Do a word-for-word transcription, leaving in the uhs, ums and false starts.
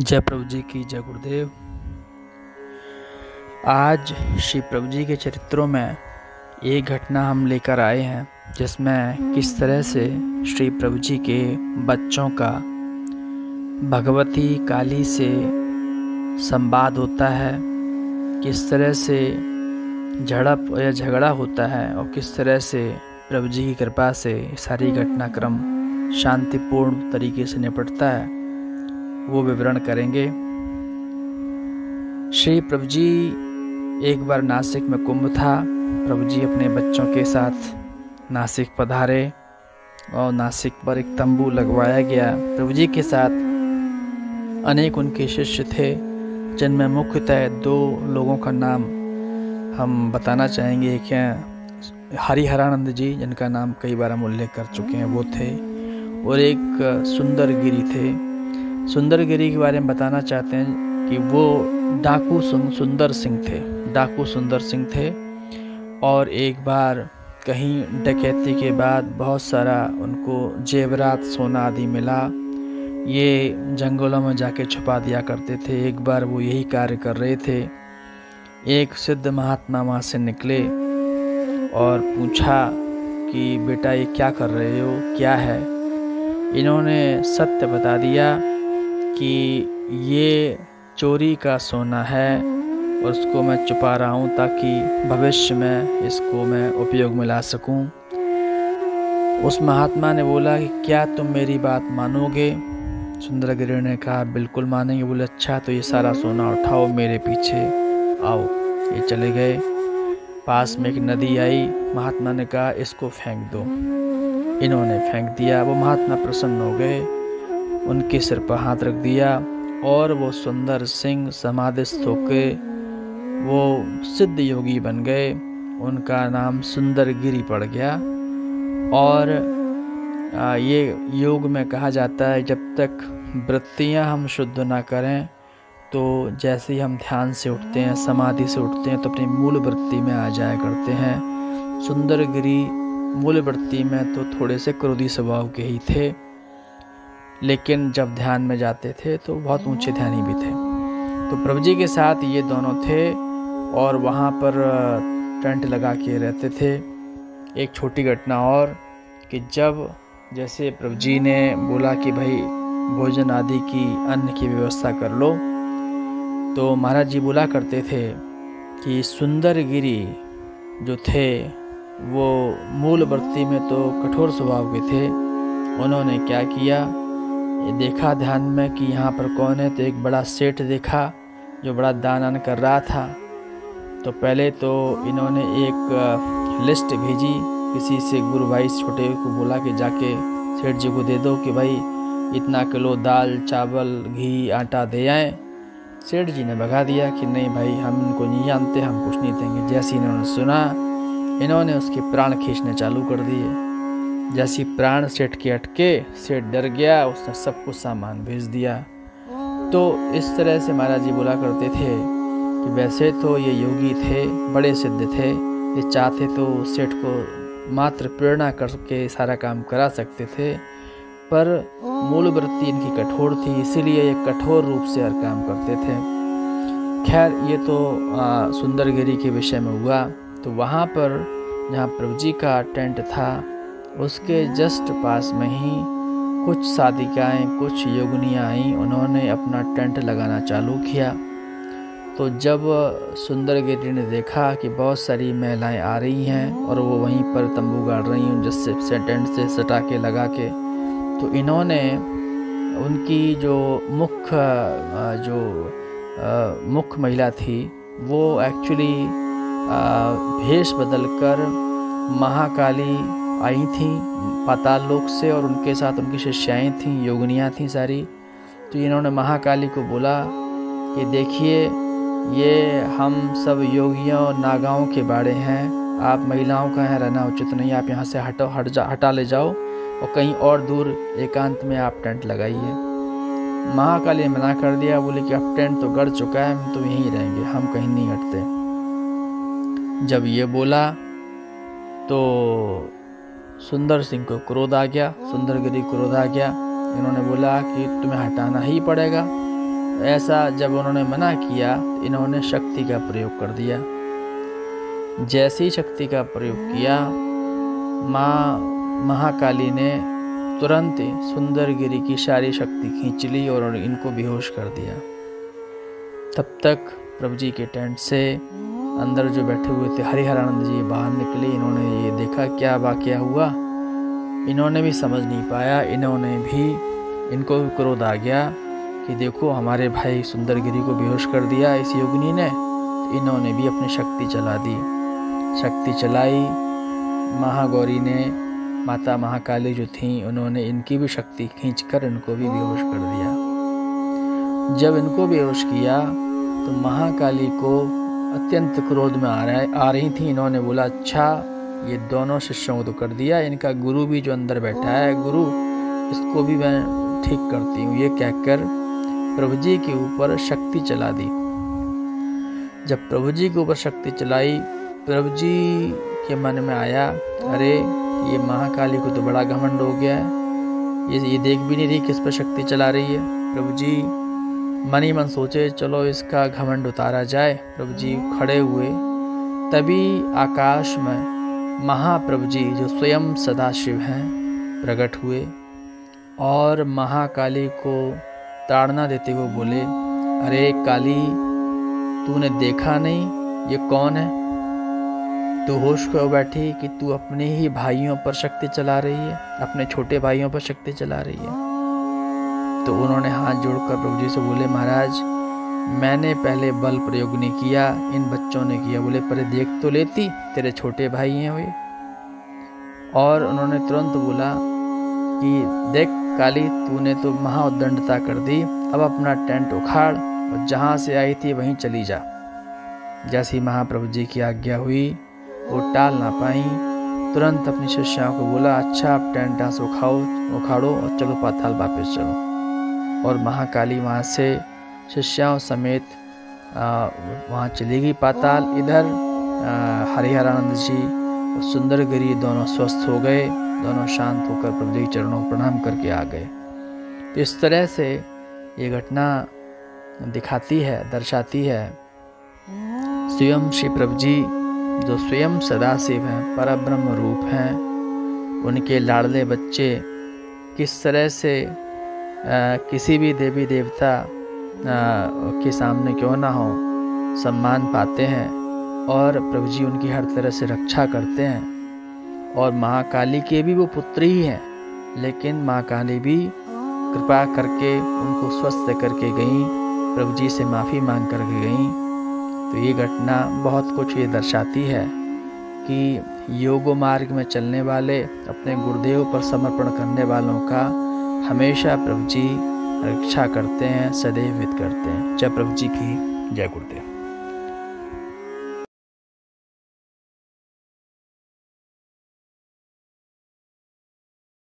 जय प्रभु जी की जय गुरुदेव। आज श्री प्रभु जी के चरित्रों में एक घटना हम लेकर आए हैं जिसमें किस तरह से श्री प्रभु जी के बच्चों का भगवती काली से संवाद होता है, किस तरह से झड़प या झगड़ा होता है और किस तरह से प्रभु जी की कृपा से सारी घटनाक्रम शांतिपूर्ण तरीके से निपटता है, वो विवरण करेंगे। श्री प्रभु जी एक बार नासिक में कुंभ था। प्रभु जी अपने बच्चों के साथ नासिक पधारे और नासिक पर एक तंबू लगवाया गया। प्रभु जी के साथ अनेक उनके शिष्य थे, जिनमें मुख्यतः दो लोगों का नाम हम बताना चाहेंगे। एक हैं हरिहरानंद जी, जिनका नाम कई बार हम उल्लेख कर चुके हैं, वो थे, और एक सुंदर गिरी थे। सुंदर गिरी के बारे में बताना चाहते हैं कि वो डाकू सुंदर सिंह थे डाकू सुंदर सिंह थे और एक बार कहीं डकैती के बाद बहुत सारा उनको जेवरात सोना आदि मिला। ये जंगलों में जाके छुपा दिया करते थे। एक बार वो यही कार्य कर रहे थे। एक सिद्ध महात्मा वहाँ से निकले और पूछा कि बेटा ये क्या कर रहे हो, क्या है? इन्होंने सत्य बता दिया कि ये चोरी का सोना है और उसको मैं छुपा रहा हूँ ताकि भविष्य में इसको मैं उपयोग में ला सकूँ। उस महात्मा ने बोला कि क्या तुम मेरी बात मानोगे? सुंदरगिरी ने कहा बिल्कुल मानेंगे। बोले अच्छा, तो ये सारा सोना उठाओ, मेरे पीछे आओ। ये चले गए। पास में एक नदी आई। महात्मा ने कहा इसको फेंक दो। इन्होंने फेंक दिया। वो महात्मा प्रसन्न हो गए, उनके सिर पर हाथ रख दिया और वो सुंदर सिंह समाधिस्थ होकर वो सिद्ध योगी बन गए। उनका नाम सुंदर गिरी पड़ गया। और ये योग में कहा जाता है जब तक वृत्तियां हम शुद्ध ना करें, तो जैसे ही हम ध्यान से उठते हैं, समाधि से उठते हैं, तो अपनी मूल वृत्ति में आ जाया करते हैं। सुंदर गिरी मूल वृत्ति में तो थोड़े से क्रोधी स्वभाव के ही थे, लेकिन जब ध्यान में जाते थे तो बहुत ऊंचे ध्यानी भी थे। तो प्रभु जी के साथ ये दोनों थे और वहाँ पर टेंट लगा के रहते थे। एक छोटी घटना और कि जब जैसे प्रभु जी ने बोला कि भाई भोजन आदि की अन्न की व्यवस्था कर लो, तो महाराज जी बोला करते थे कि सुंदर गिरी जो थे वो मूल वृत्ति में तो कठोर स्वभाव के थे। उन्होंने क्या किया, ये देखा ध्यान में कि यहाँ पर कौन है, तो एक बड़ा सेठ देखा जो बड़ा दान आन कर रहा था। तो पहले तो इन्होंने एक लिस्ट भेजी किसी से, गुरु भाई छोटे को बोला कि जाके सेठ जी को दे दो कि भाई इतना किलो दाल चावल घी आटा दे आए। सेठ जी ने भगा दिया कि नहीं भाई, हम इनको नहीं जानते, हम कुछ नहीं देंगे। जैसे इन्होंने सुना, इन्होंने उसके प्राण खींचने चालू कर दिए। जैसी प्राण सेठ के अटके, सेठ डर गया, उसने सब कुछ सामान भेज दिया। तो इस तरह से महाराज जी बोला करते थे कि वैसे तो ये योगी थे, बड़े सिद्ध थे, ये चाहते तो सेठ को मात्र प्रेरणा करके सारा काम करा सकते थे, पर मूल वृत्ति इनकी कठोर थी, इसीलिए ये कठोर रूप से हर काम करते थे। खैर, ये तो सुंदरगिरी के विषय में हुआ। तो वहाँ पर जहाँ प्रभु जी का टेंट था, उसके जस्ट पास में ही कुछ साधिकाएं, कुछ योगिनियाँ आईं। उन्होंने अपना टेंट लगाना चालू किया। तो जब सुंदरगिरी ने देखा कि बहुत सारी महिलाएं आ रही हैं और वो वहीं पर तंबू गाड़ रही हैं जिससे टेंट से सटा के लगा के, तो इन्होंने उनकी जो मुख्य जो मुख्य महिला थी, वो एक्चुअली भेष बदलकर महाकाली आई थी पाताल लोक से, और उनके साथ उनकी शिष्याएं थीं, योगिनियाँ थीं सारी। तो इन्होंने महाकाली को बोला कि देखिए, ये हम सब योगियों और नागाओं के बाड़े हैं, आप महिलाओं का यहाँ रहना उचित नहीं, आप यहाँ से हटो हट जा हटा ले जाओ और कहीं और दूर एकांत में आप टेंट लगाइए। महाकाली ने मना कर दिया, बोले कि अब टेंट तो गड़ चुका है, हम तो यहीं रहेंगे, हम कहीं नहीं हटते। जब ये बोला तो सुंदर सिंह को क्रोध आ गया, सुंदरगिरी क्रोध आ गया। इन्होंने बोला कि तुम्हें हटाना ही पड़ेगा, ऐसा जब उन्होंने मना किया तो इन्होंने शक्ति का प्रयोग कर दिया। जैसे ही शक्ति का प्रयोग किया, माँ महाकाली ने तुरंत सुंदरगिरी की सारी शक्ति खींच ली और इनको बेहोश कर दिया। तब तक प्रभु जी के टेंट से अंदर जो बैठे हुए थे हरिहरानंद जी बाहर निकले। इन्होंने ये देखा क्या वाकया हुआ, इन्होंने भी समझ नहीं पाया। इन्होंने भी इनको भी क्रोध आ गया कि देखो हमारे भाई सुंदरगिरी को बेहोश कर दिया इस योगिनी ने। तो इन्होंने भी अपनी शक्ति चला दी। शक्ति चलाई, महागौरी ने, माता महाकाली जो थीं, उन्होंने इनकी भी शक्ति खींचकर इनको भी बेहोश कर दिया। जब इनको बेहोश किया तो महाकाली को अत्यंत क्रोध में आ रहा आ रही थी। इन्होंने बोला अच्छा ये दोनों शिष्यों को तो कर दिया, इनका गुरु भी जो अंदर बैठा है गुरु, इसको भी मैं ठीक करती हूँ। ये कहकर प्रभु जी के ऊपर शक्ति चला दी। जब प्रभु जी के ऊपर शक्ति चलाई, प्रभु जी के मन में आया अरे ये महाकाली को तो बड़ा घमंड हो गया है, ये ये देख भी नहीं रही किस पर शक्ति चला रही है। प्रभु जी मन ही मन सोचे चलो इसका घमंड उतारा जाए। प्रभु जी खड़े हुए, तभी आकाश में महाप्रभु जी जो स्वयं सदाशिव हैं प्रकट हुए और महाकाली को ताड़ना देते हुए बोले अरे काली, तूने देखा नहीं ये कौन है? तू होश खो बैठी कि तू अपने ही भाइयों पर शक्ति चला रही है, अपने छोटे भाइयों पर शक्ति चला रही है। तो उन्होंने हाथ जोड़कर प्रभु जी से बोले महाराज मैंने पहले बल प्रयोग नहीं किया, इन बच्चों ने किया। बोले पर देख तो लेती, तेरे छोटे भाई हैं वे। और उन्होंने तुरंत बोला कि देख काली, तूने तो महाउद्दंडता कर दी, अब अपना टेंट उखाड़ और जहाँ से आई थी वहीं चली जा। जैसी महाप्रभु जी की आज्ञा हुई वो टाल ना पाई, तुरंत अपनी शिष्याओं को बोला अच्छा आप टेंट यहाँ से उखाओ उखाड़ो और चलो पाताल वापस चलो। और महाकाली वहाँ से शिष्याओं समेत वहाँ चली गई पाताल। इधर हरिहरानंद जी और सुंदरगिरी दोनों स्वस्थ हो गए, दोनों शांत होकर प्रभु जी के चरणों प्रणाम करके आ गए। तो इस तरह से ये घटना दिखाती है, दर्शाती है स्वयं श्री प्रभु जी जो स्वयं सदाशिव हैं, परब्रह्म रूप हैं, उनके लाडले बच्चे किस तरह से आ, किसी भी देवी देवता आ, के सामने क्यों ना हो सम्मान पाते हैं और प्रभु जी उनकी हर तरह से रक्षा करते हैं। और महाकाली के भी वो पुत्री ही हैं, लेकिन महाकाली भी कृपा करके उनको स्वस्थ करके गई, प्रभु जी से माफ़ी मांग करके गई। तो ये घटना बहुत कुछ ये दर्शाती है कि योग मार्ग में चलने वाले, अपने गुरुदेव पर समर्पण करने वालों का हमेशा प्रभु जी रक्षा करते हैं, सदैव हित करते हैं। जय प्रभु जी की, जय गुरुदेव।